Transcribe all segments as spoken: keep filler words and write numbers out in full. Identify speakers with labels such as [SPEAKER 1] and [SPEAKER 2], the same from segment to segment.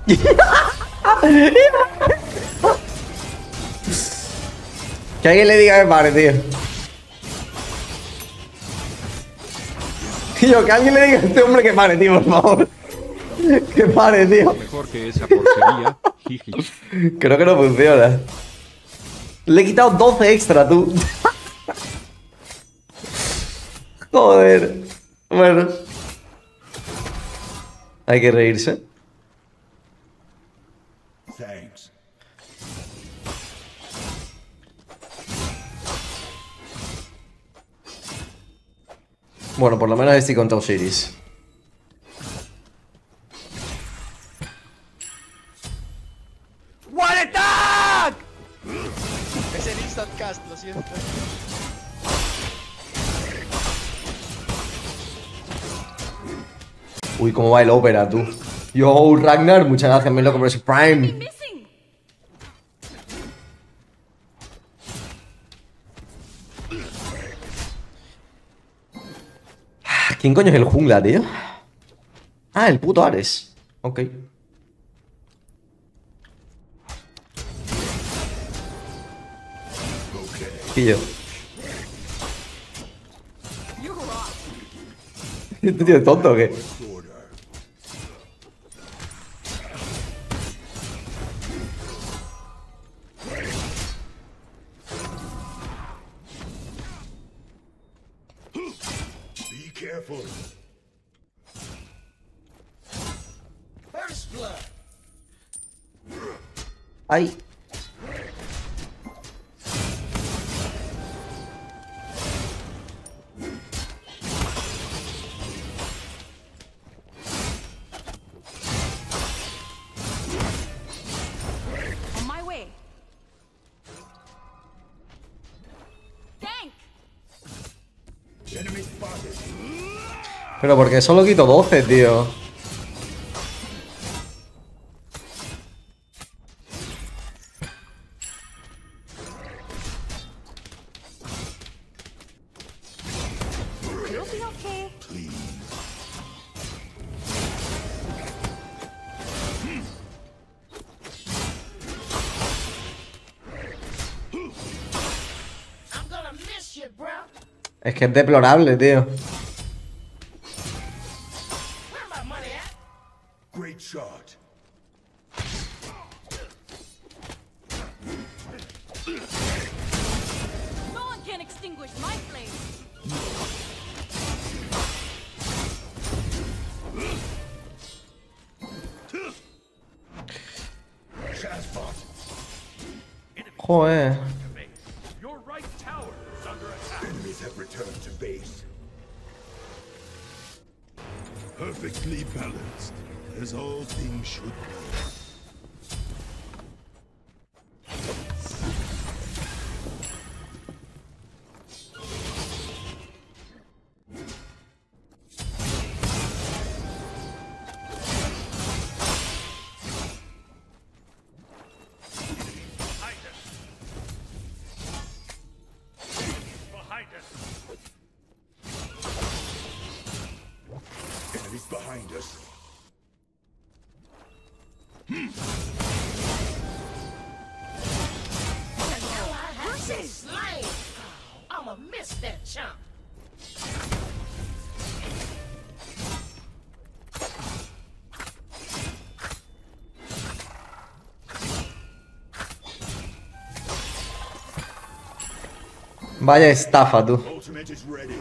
[SPEAKER 1] Que alguien le diga que pare, tío. Tío, que alguien le diga a este hombre que pare, tío, por favor. Que pare, tío.
[SPEAKER 2] Mejor que esa porquería. Jiji.
[SPEAKER 1] Creo que no funciona. Le he quitado doce extra, tú. Joder. Bueno. Hay que reírse.
[SPEAKER 3] Thanks.
[SPEAKER 1] Bueno, por lo menos estoy contra Osiris.
[SPEAKER 4] ¡One attack!
[SPEAKER 5] Es el instant cast, lo siento.
[SPEAKER 1] Uy, cómo va el ópera, tú. Yo, Ragnar, muchas gracias, me loco por ese Prime. ¿Quién coño es el jungla, tío? Ah, el puto Ares. Ok. Tío. ¿Este tío es tonto o qué?
[SPEAKER 3] Be careful. First blood.
[SPEAKER 1] Ay.
[SPEAKER 6] On my way. Tank.
[SPEAKER 3] Enemy spotted.
[SPEAKER 1] Pero porque solo quito doce, tío.
[SPEAKER 6] You'll be okay.
[SPEAKER 3] I'm gonna miss you, bro.
[SPEAKER 1] Es que es deplorable, tío.
[SPEAKER 3] Where my money at? Great shot.
[SPEAKER 6] No one can extinguish my flame.
[SPEAKER 3] Shazbot.
[SPEAKER 1] Joder.
[SPEAKER 3] Your right tower is under attack. Enemies have returned to base. Perfectly balanced, as all things should be. Enemies behind us.
[SPEAKER 7] I'ma miss that chump.
[SPEAKER 1] Vaya estafa, tú.
[SPEAKER 3] Ultimate is ready.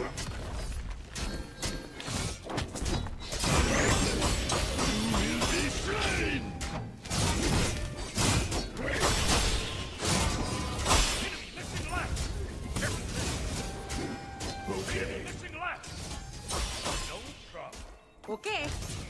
[SPEAKER 6] Okay.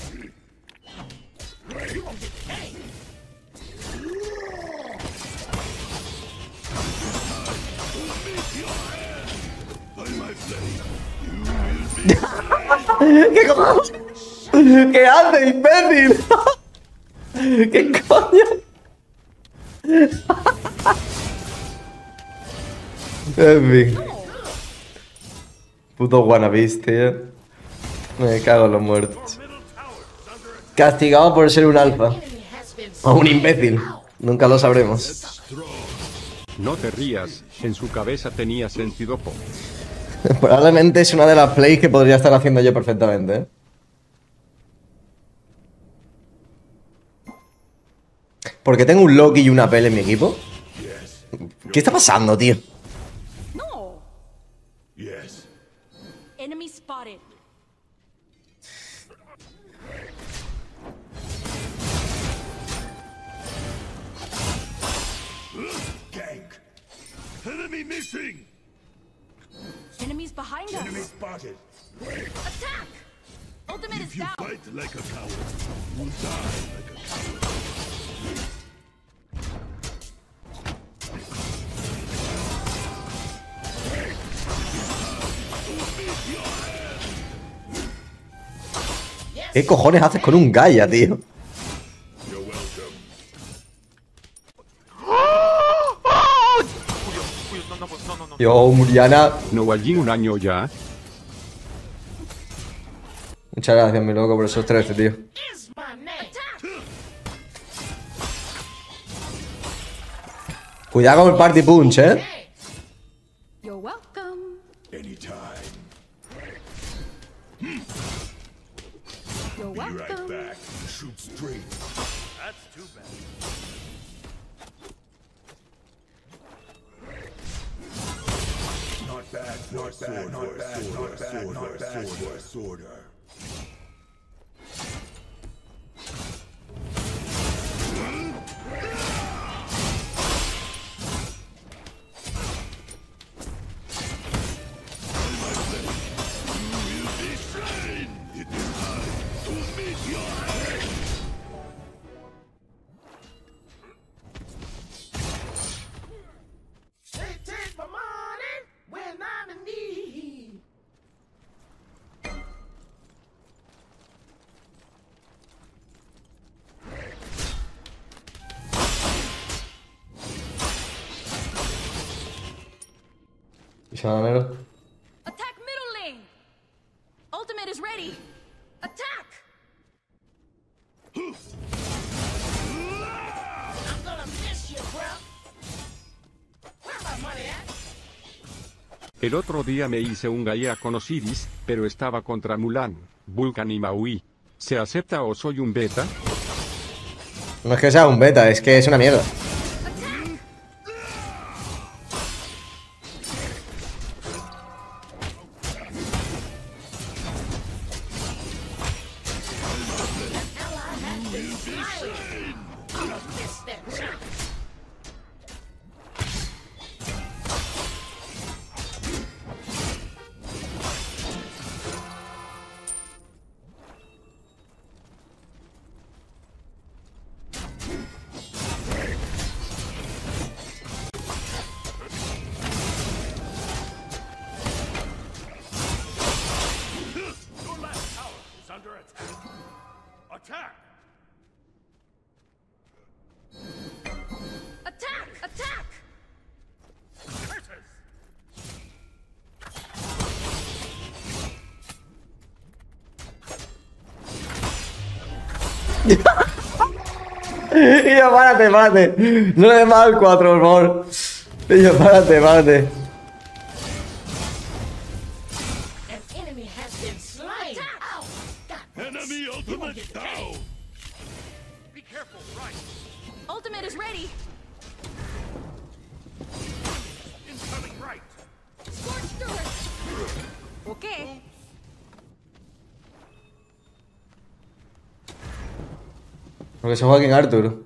[SPEAKER 1] ¿Qué cojones? ¿Qué hace, imbécil? ¿Qué coño? En fin. Puto wannabes, tío. Me cago en los muertos. Castigado por ser un alfa.
[SPEAKER 7] Enemy has
[SPEAKER 1] O un imbécil. Nunca lo sabremos.
[SPEAKER 2] No te rías, en su cabeza tenía sentido pop.
[SPEAKER 1] Probablemente es una de las plays que podría estar haciendo yo perfectamente, ¿eh? Porque tengo un Loki y una Pele en mi equipo. ¿Qué está pasando, tío?
[SPEAKER 6] No.
[SPEAKER 3] Yes.
[SPEAKER 6] Enemy spotted.
[SPEAKER 3] Gank. Enemy missing.
[SPEAKER 6] Enemies behind us.
[SPEAKER 3] Enemy spotted.
[SPEAKER 6] Attack! Ultimate is
[SPEAKER 3] You
[SPEAKER 6] down.
[SPEAKER 3] fight like a coward. You die like a coward.
[SPEAKER 1] ¿Qué cojones haces con un Gaia, tío?
[SPEAKER 3] You're welcome.
[SPEAKER 1] Yo, Muriana.
[SPEAKER 2] No allí un año ya.
[SPEAKER 1] Muchas gracias, mi loco, por esos trece, tío.
[SPEAKER 7] Is my name.
[SPEAKER 1] Cuidado con el party punch, eh.
[SPEAKER 6] You're welcome.
[SPEAKER 3] Anytime.
[SPEAKER 6] You're
[SPEAKER 3] Be right
[SPEAKER 6] welcome.
[SPEAKER 3] back. Shoot straight.
[SPEAKER 4] That's too bad.
[SPEAKER 3] Not bad. Not bad. Not bad. Not bad. Not bad. Sworder.
[SPEAKER 7] They take my money when I'm in need.
[SPEAKER 1] Y Sananero.
[SPEAKER 6] Attack middle lane. Ultimate is ready. Attack!
[SPEAKER 7] I'm gonna miss you, bro. Where my money at?
[SPEAKER 2] El otro día me hice un Gaia con Osiris, pero estaba contra Mulan, Vulcan y Maui. ¿Se acepta o soy un beta?
[SPEAKER 1] No es que sea un beta, es que es una mierda.
[SPEAKER 7] Miss that chance.
[SPEAKER 3] Your last tower is under attack. Attack!
[SPEAKER 6] Attack! Attack!
[SPEAKER 3] Curses!
[SPEAKER 1] Y yo, párate, párate. No le des más al cuatro, por favor. Y yo, párate, párate.
[SPEAKER 7] An enemy has been slain. Ow. God,
[SPEAKER 3] Enemy ultimate down!
[SPEAKER 4] Be careful, right.
[SPEAKER 6] Ultimate is ready.
[SPEAKER 3] Incoming right!
[SPEAKER 6] Scorched earth. Okay.
[SPEAKER 1] Porque se juega King Arthur.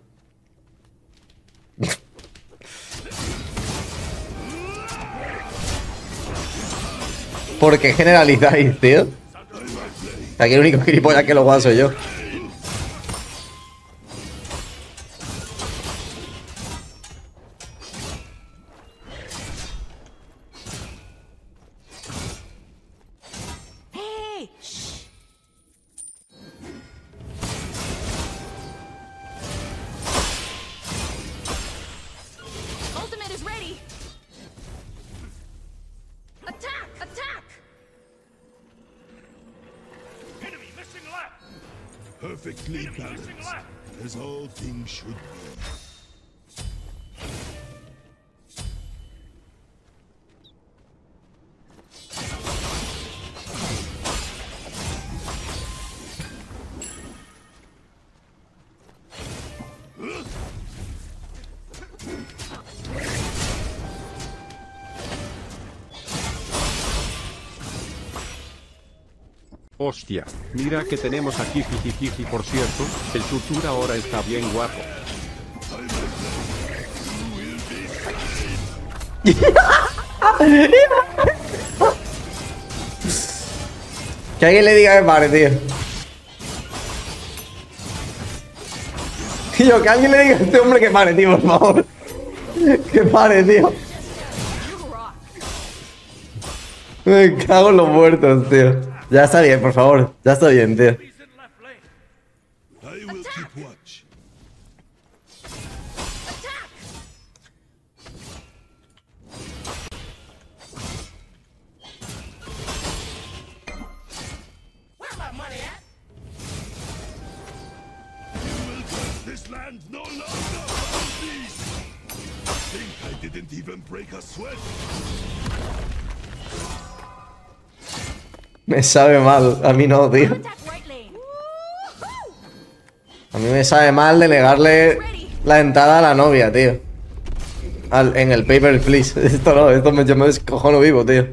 [SPEAKER 1] ¿Por qué generalizáis, tío? Aquí el único gilipollas que lo juega soy yo.
[SPEAKER 6] Hey! Shh. Ultimate is ready. Attack! Attack!
[SPEAKER 3] Enemy missing left!
[SPEAKER 8] Perfectly
[SPEAKER 3] Enemy missing
[SPEAKER 8] balanced.
[SPEAKER 3] left!
[SPEAKER 8] as all things should be.
[SPEAKER 2] Hostia, mira que tenemos aquí jijijiji, por cierto, el Sutur ahora está bien guapo.
[SPEAKER 1] Que alguien le diga que pare, tío. Tío, que alguien le diga a este hombre que pare, tío, por favor. Que pare, tío. Me cago en los muertos, tío. Ya está bien, por favor. Ya está bien, tío.
[SPEAKER 8] I will keep watch.
[SPEAKER 7] Where my money at?
[SPEAKER 8] You will trust this land no longer. Please. Think I didn't even break a sweat.
[SPEAKER 1] Me sabe mal. A mí no, tío.
[SPEAKER 6] Attack right lane.
[SPEAKER 1] A mí me sabe mal de negarle la entrada a la novia, tío. Al, en el paper, please. Esto no, esto me, yo me descojono vivo, tío.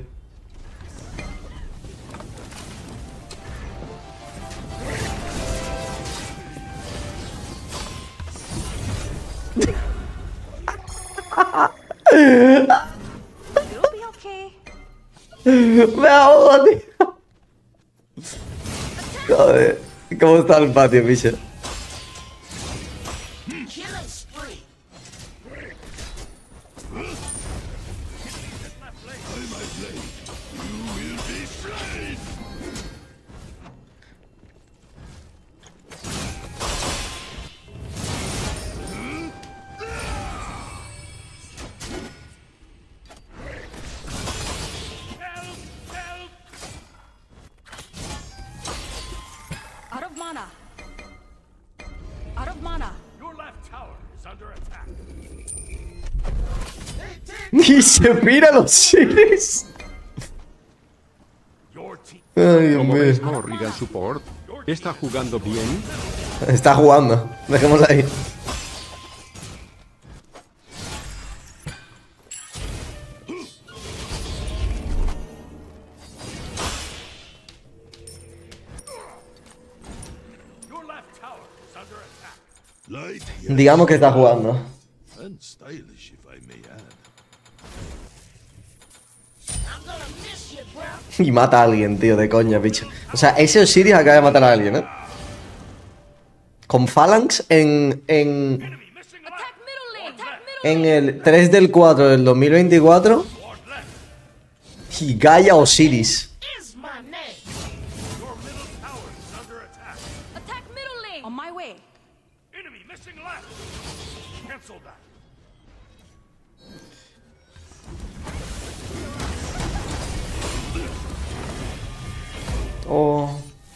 [SPEAKER 6] It'll be okay.
[SPEAKER 1] Me ahogo, tío. Joder. ¿Cómo está el patio, bicho?
[SPEAKER 7] Killing spree.
[SPEAKER 8] I might blade. You will be slain.
[SPEAKER 3] Help! Help!
[SPEAKER 6] Out of mana. Out of mana.
[SPEAKER 3] Your left tower is under attack.
[SPEAKER 1] Y se pira los seres.
[SPEAKER 3] Your team.
[SPEAKER 1] Ay, Dios
[SPEAKER 2] Como
[SPEAKER 1] mío.
[SPEAKER 2] ves, Morrigan Support está jugando bien.
[SPEAKER 1] Está jugando. Dejémosla ahí.
[SPEAKER 3] Your left tower is under attack.
[SPEAKER 8] Light,
[SPEAKER 1] Digamos que está jugando.
[SPEAKER 8] and stylish, if I may add.
[SPEAKER 7] I'm gonna miss you, bro.
[SPEAKER 1] Y mata a alguien, tío, de coña, bicho. O sea, ese Osiris acaba de matar a alguien, ¿eh? Con Phalanx en, en,
[SPEAKER 3] Enemy missing left.
[SPEAKER 6] Attack middle lane. Attack middle
[SPEAKER 1] en el tres del cuatro del dos mil veinticuatro.
[SPEAKER 3] Ward left.
[SPEAKER 1] Y Gaia Osiris.
[SPEAKER 7] Is my name.
[SPEAKER 3] Your middle tower is under attack.
[SPEAKER 6] lane. Attack middle lane. On my way.
[SPEAKER 3] Enemy missing left. Cancel that.
[SPEAKER 1] Oh.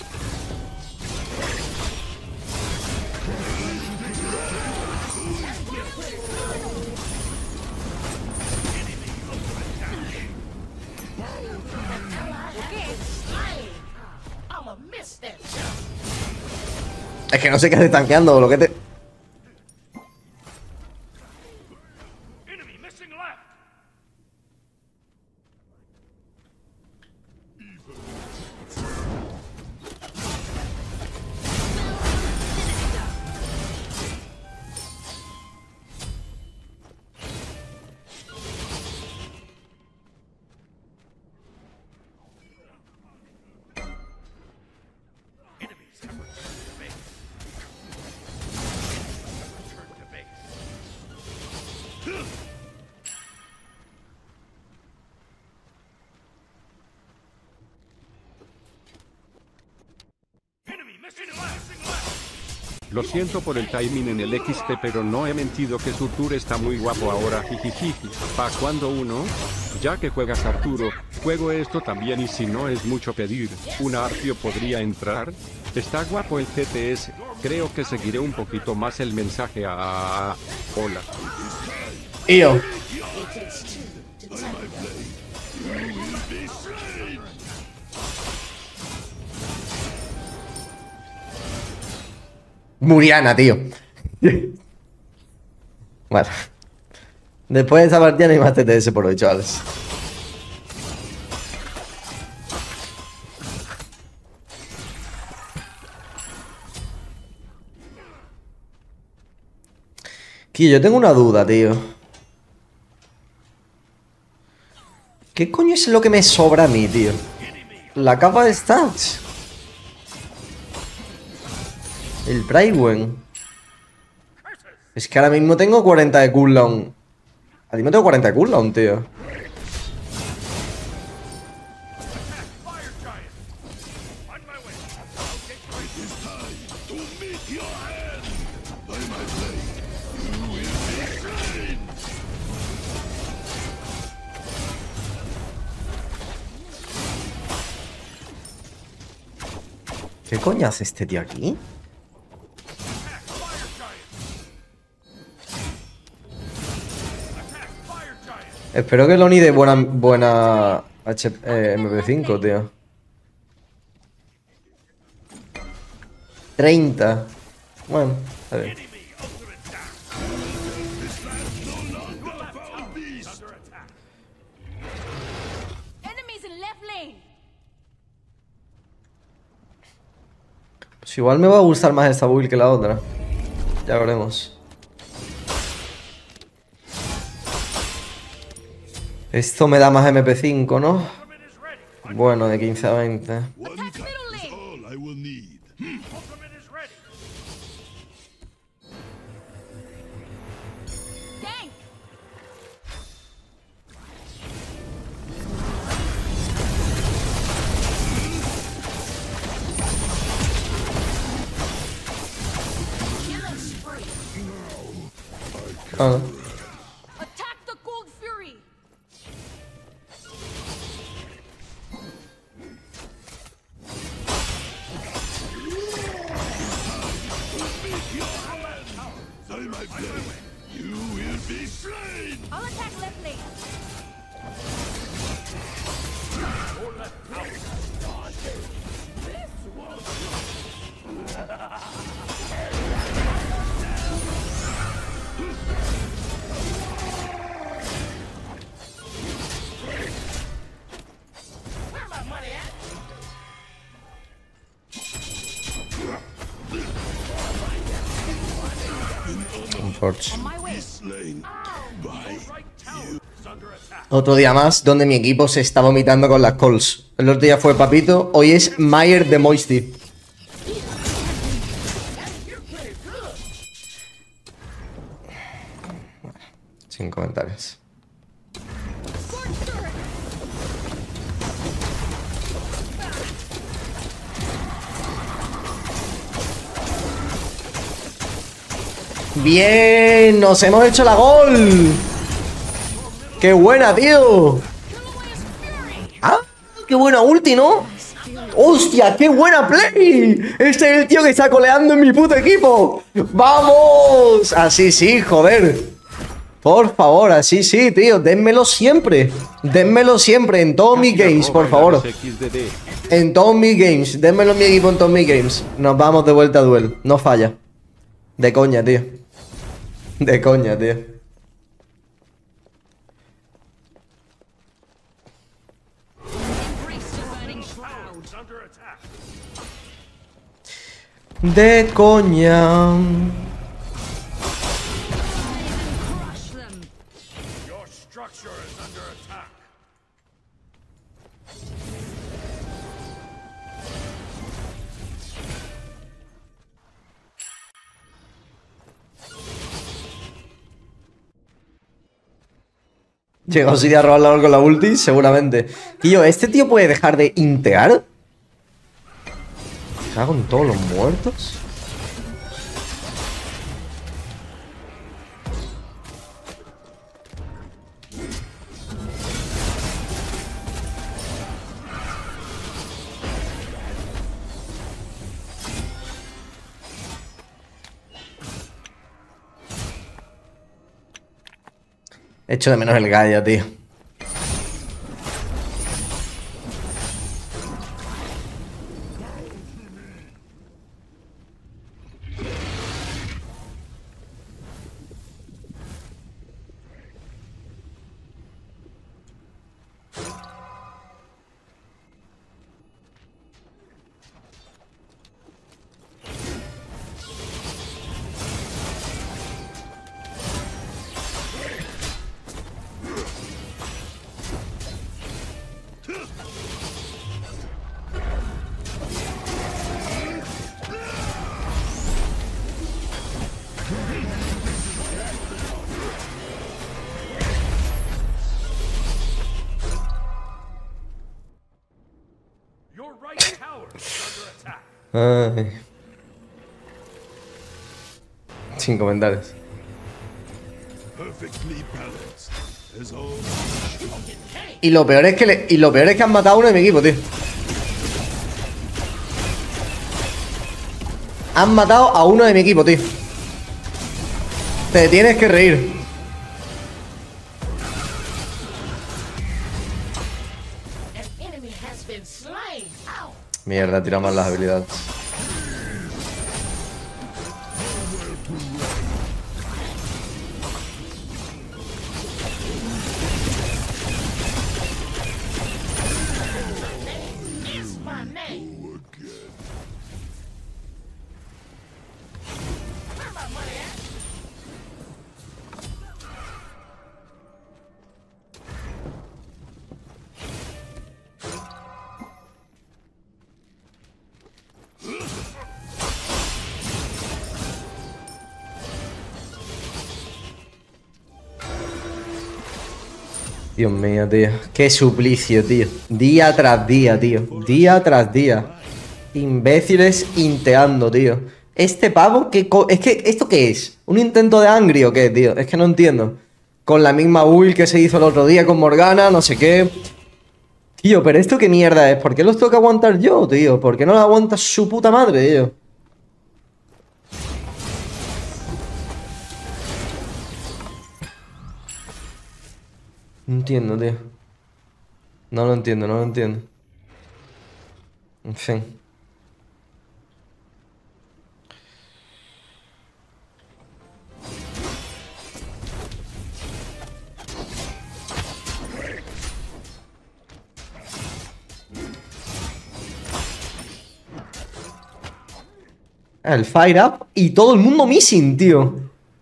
[SPEAKER 7] Slain. I'ma miss that jump.
[SPEAKER 1] Es que no sé qué hace tanqueando, lo que te...
[SPEAKER 3] Enemy missing left. Enemies have returned to base. Return to base. Enemy missing left. Missing left.
[SPEAKER 2] Lo siento por el timing en el X P, pero no he mentido que Sutur está muy guapo ahora, jijijiji. Pa' cuando uno, ya que juegas Arturo, juego esto también y si no es mucho pedir, ¿un Artio podría entrar? Está guapo el G T S. Creo que seguiré un poquito más el mensaje a... Hola.
[SPEAKER 1] Tío. Muriana, tío. Vale. Después de esa partida no hay más T T S por hoy, chavales. Tío, yo tengo una duda, tío. ¿Qué coño es lo que me sobra a mí, tío? La capa de stats. El Brightwen. Es que ahora mismo tengo cuarenta de cooldown. Ahora mismo tengo cuarenta de cooldown, tío. ¿Qué coño hace este tío aquí? Espero que Loni dé buena, buena H eh, M P cinco, tío. treinta. Bueno, a ver. Pues igual me va a gustar más esta build que la otra. Ya veremos. Esto me da más M P cinco, ¿no? Bueno, de quince a veinte. Ah. Otro día más donde mi equipo se está vomitando con las calls. El otro día fue Papito, hoy es Mayer de Moisty. Sin comentarios. Bien, nos hemos hecho la gol. ¡Qué buena, tío! ¡Ah! ¡Qué buena ulti!, ¿no? ¡Hostia! ¡Qué buena play! Este es el tío que está coleando en mi puto equipo. ¡Vamos! Así sí, joder. Por favor, así sí, tío. Dénmelo siempre. Dénmelo siempre en todos mis games, por favor. En todos mis games. Dénmelo en mi equipo en todos mis games. Nos vamos de vuelta a duel. No falla. De coña, tío. De coña, tío. De coña. Llegó Siri a robar la con la ulti, seguramente. Y yo, ¿este tío puede dejar de intear? ¿Me cago en todos los muertos? Echo de menos el Gaia, tío.
[SPEAKER 3] Your right tower is under attack.
[SPEAKER 1] Ay. Sin comentarios.
[SPEAKER 8] Perfectly balanced. As all.
[SPEAKER 1] Y lo peor es que le, y lo peor es que han matado a uno de mi equipo, tío. Han matado a uno de mi equipo, tío. Te tienes que reír.
[SPEAKER 7] An enemy has been slain. Ow!
[SPEAKER 1] Mierda, tira mal las habilidades.
[SPEAKER 7] It's my name. Where my money at?
[SPEAKER 1] Dios mío, tío. Qué suplicio, tío. Día tras día, tío. Día tras día. Imbéciles inteando, tío. Este pavo, ¿qué co es que ¿esto qué es? ¿Un intento de Angry o qué, tío? Es que no entiendo. Con la misma build que se hizo el otro día con Morgana, no sé qué. Tío, pero ¿esto qué mierda es? ¿Por qué los tengo que aguantar yo, tío? ¿Por qué no los aguanta su puta madre, tío? No entiendo, tío. No lo entiendo, no lo entiendo. En fin. El fire up y todo el mundo missing, tío.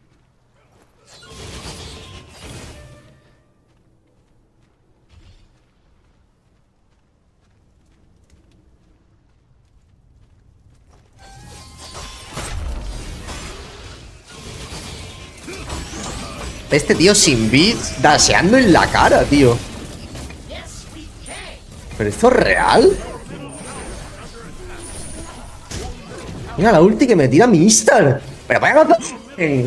[SPEAKER 1] Este tío sin beats daseando en la cara, tío.
[SPEAKER 7] Yes, we can.
[SPEAKER 1] ¿Pero esto es real? Mira la ulti que me tira Mister. Pero vaya a... Eh.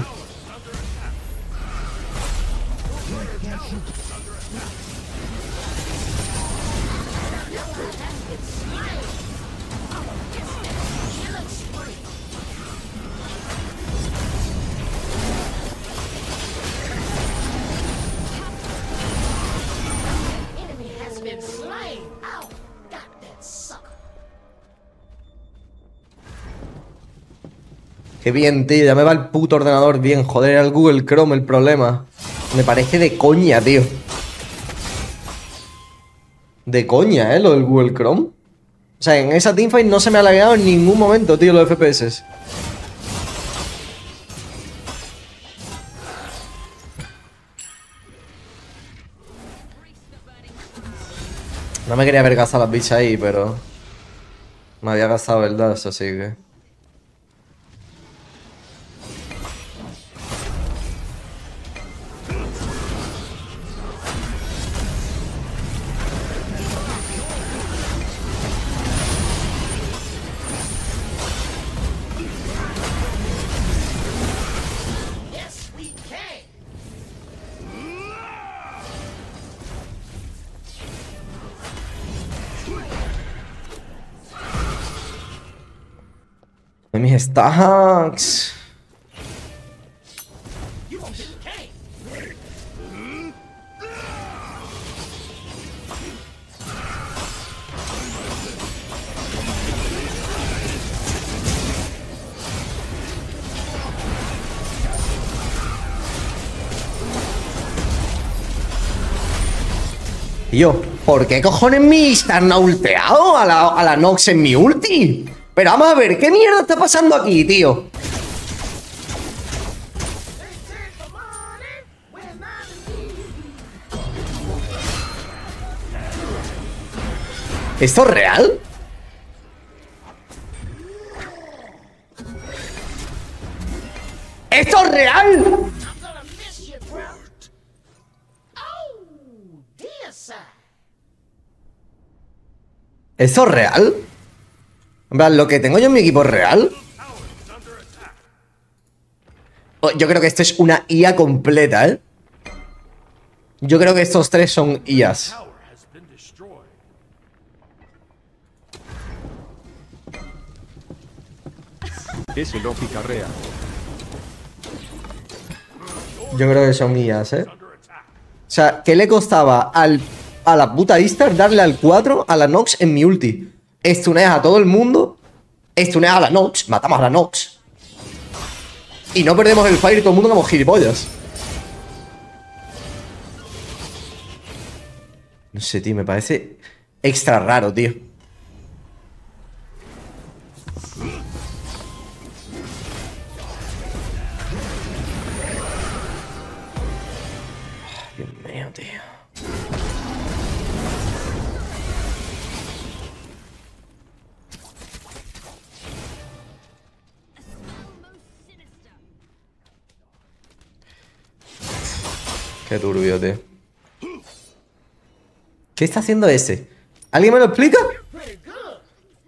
[SPEAKER 7] Enemy has been slain. Ow! Got that sucker.
[SPEAKER 1] Qué bien, tío. Ya me va el puto ordenador bien. Joder, era el Google Chrome el problema. Me parece de coña, tío. De coña, ¿eh? Lo del Google Chrome. O sea, en esa teamfight no se me ha lagueado en ningún momento, tío, los F P S. No me quería haber gastado las bichas ahí, pero... me había gastado el dash, así que...
[SPEAKER 7] Yes, we can.
[SPEAKER 1] Mis stacks.
[SPEAKER 7] You can.
[SPEAKER 1] Tío, ¿por qué cojones mi Stan ha ulteado a la, a la Nox en mi ulti? Pero vamos a ver, ¿qué mierda está pasando aquí, tío? ¿Esto es real? ¿Esto es real?
[SPEAKER 7] I'm gonna miss you, bro. Oh, dear sir.
[SPEAKER 1] ¿Esto es real? En plan, ¿lo que tengo yo en mi equipo es real? Oh, yo creo que esto es una I A completa, ¿eh? Yo creo que estos tres son I As.
[SPEAKER 3] Tower has been destroyed.
[SPEAKER 2] Ese Loki carrea.
[SPEAKER 1] Yo creo que son I As, ¿eh? O sea, ¿qué le costaba al, a la puta Istar darle al cuatro a la Nox en mi ulti? Stuneas a todo el mundo, stuneas a la Nox, matamos a la Nox y no perdemos el fire y todo el mundo como gilipollas. No sé, tío, me parece extra raro, tío. Dios mío, tío. Qué turbio, tío. ¿Qué está haciendo ese? ¿Alguien me lo explica?
[SPEAKER 7] Pretty good.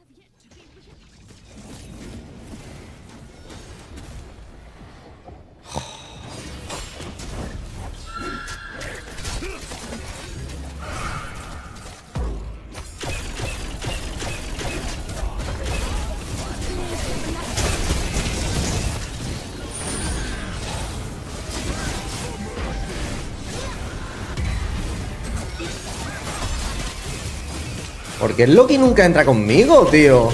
[SPEAKER 1] Porque el Loki nunca entra conmigo, tío.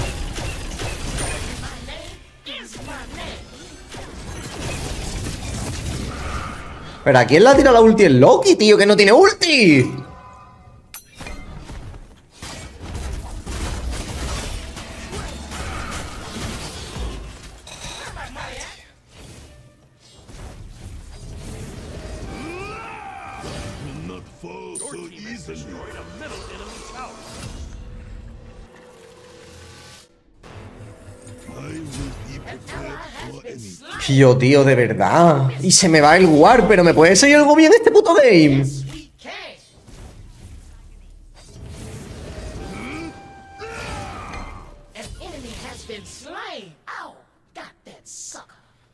[SPEAKER 1] Pero ¿a quién le ha tirado la ulti el Loki, tío? Que no tiene ulti.
[SPEAKER 8] Will not fall so easily. I will be prepared for anything.
[SPEAKER 1] Tío, tío, de verdad. Y se me va el war, pero ¿me puede seguir algo bien este puto game?
[SPEAKER 7] We can. An enemy has been slain. Ow, got that sucker.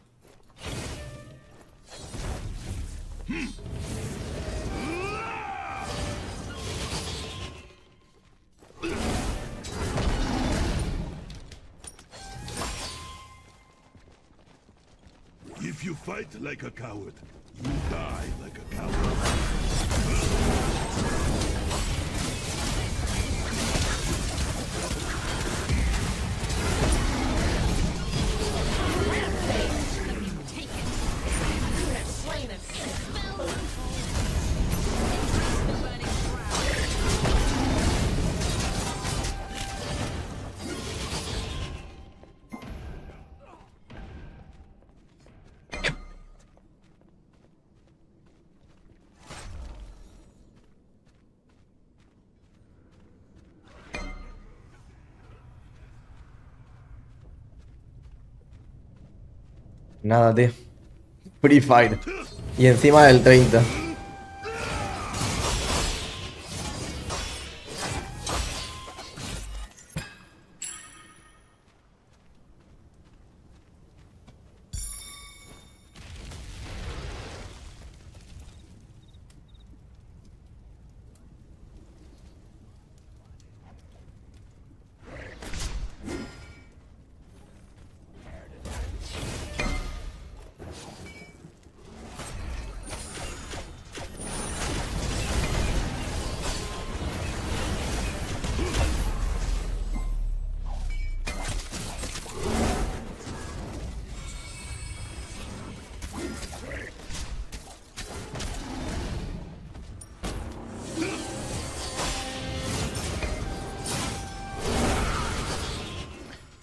[SPEAKER 8] If you fight like a coward, you die like a coward.
[SPEAKER 7] Slain an enemy.
[SPEAKER 1] Nada, tío. Free Fire. Y encima del treinta.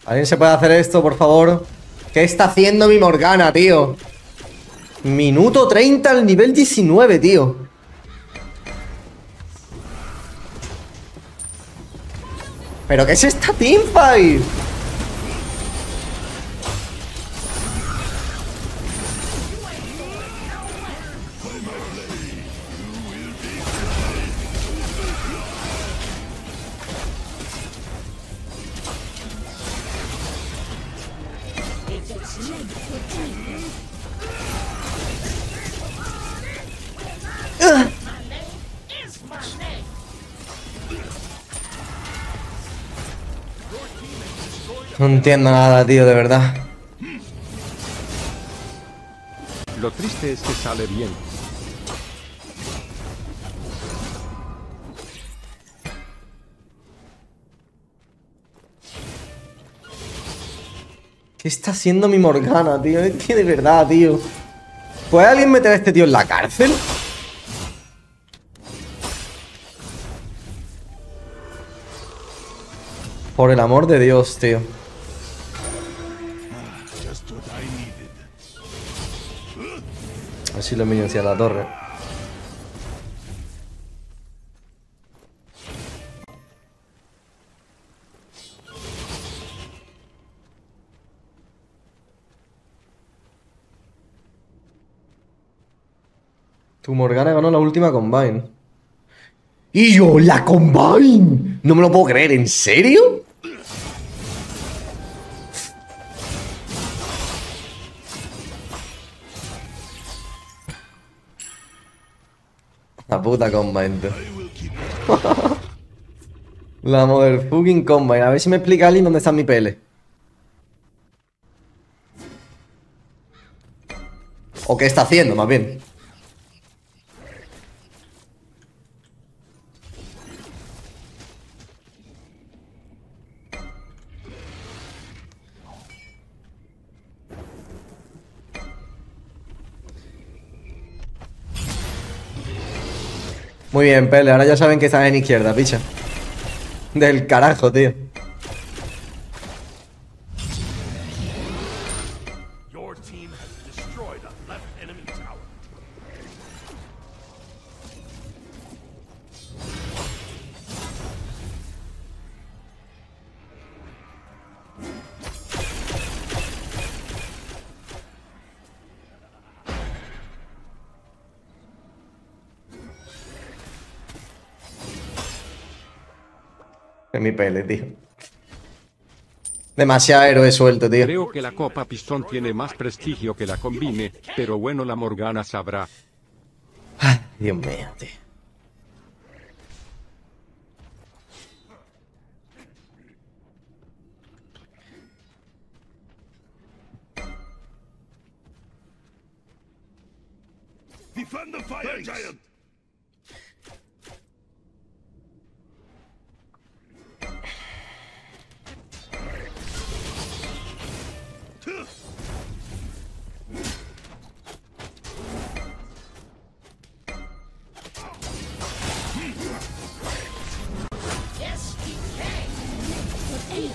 [SPEAKER 1] ¿Alguien se puede hacer esto, por favor? ¿Qué está haciendo mi Morgana, tío? Minuto treinta al nivel diecinueve, tío. ¿Pero qué es esta teamfight? No entiendo nada, tío, de verdad.
[SPEAKER 2] Lo triste es que sale bien.
[SPEAKER 1] ¿Qué está haciendo mi Morgana, tío? Es que de verdad, tío. ¿Puede alguien meter a este tío en la cárcel? Por el amor de Dios, tío.
[SPEAKER 8] Just what I needed.
[SPEAKER 1] Así lo minions a la torre. Tu Morgana ganó la última Combine. ¡Y yo, la Combine! No me lo puedo creer, ¿en serio? La puta Combine, tío. La motherfucking Combine. A ver si me explica alguien dónde está mi P L. O qué está haciendo, más bien. Muy bien, Pele, ahora ya saben que estás en izquierda, picha. Del carajo, tío.
[SPEAKER 3] Your team has destroyed a left enemy tower.
[SPEAKER 1] En mi P L, tío. Demasiado héroe suelto, tío.
[SPEAKER 2] Creo que la Copa Pistón tiene más prestigio que la Combine, pero bueno, la Morgana sabrá.
[SPEAKER 1] Ay, Dios mío, tío.
[SPEAKER 8] Defend the fire giant.
[SPEAKER 7] Yes, we can.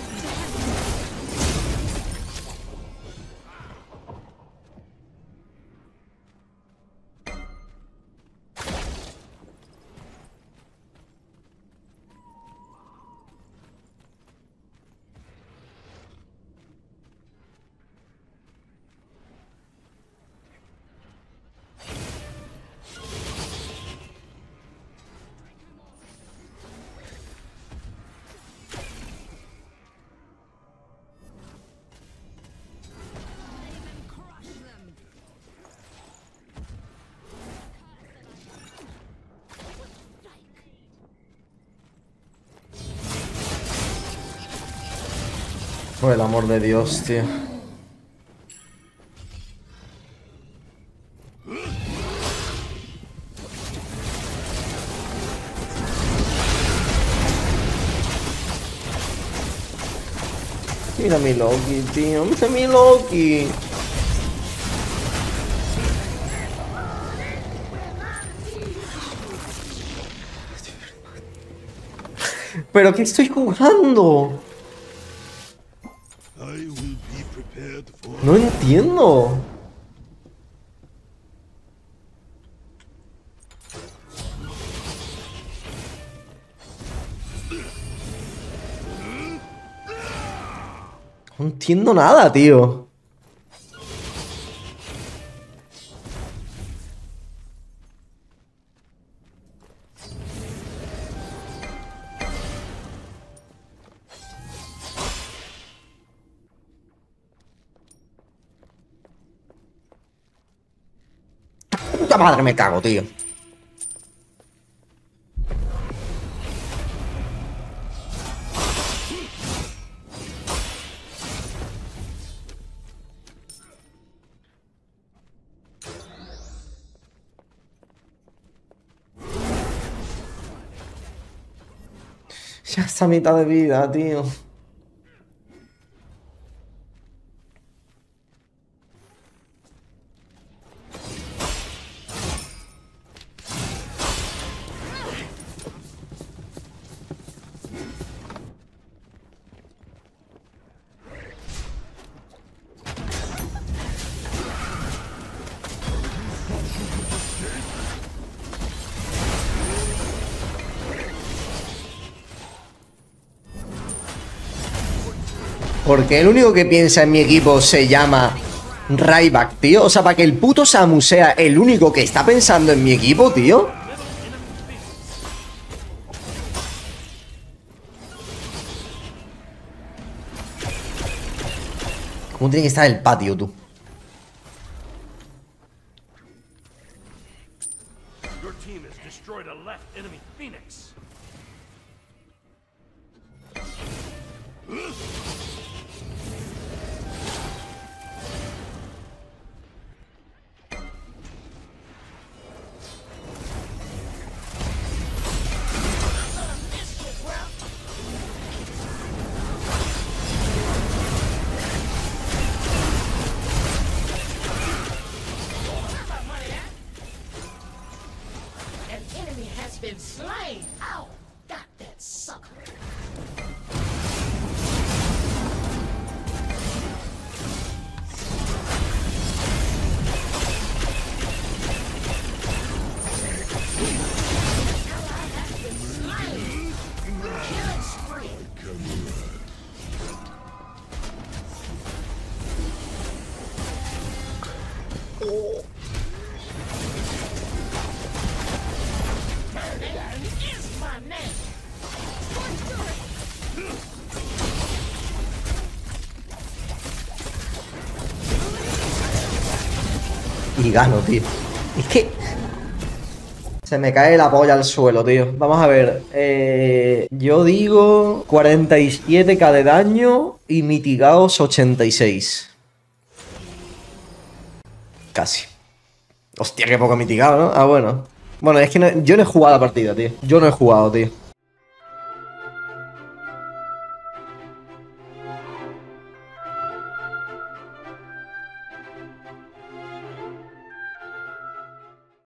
[SPEAKER 1] Por el amor de Dios, tío. Mira mi Loki, tío. Mira mi Loki. ¿Pero qué estoy jugando? No entiendo. No entiendo nada, tío. Puta madre, me cago, tío. Ya está a mitad de vida, tío. Porque el único que piensa en mi equipo se llama Ryback, tío. O sea, para que el puto Samu sea el único que está pensando en mi equipo, tío. ¿Cómo tiene que estar el patio, tú?
[SPEAKER 4] Your team has destroyed a left enemy Phoenix.
[SPEAKER 7] An enemy has been slain. Ow! Got that sucker. Ally has been slain. Killing spree. Is my name.
[SPEAKER 1] Y gano, tío. Es que... Se me cae la polla al suelo, tío. Vamos a ver. Eh, yo digo cuarenta y siete K de daño y mitigados ochenta y seis. Casi. Hostia, qué poco mitigado, ¿no? Ah, bueno. Bueno, es que no- yo no he jugado la partida, tío. Yo no he jugado, tío.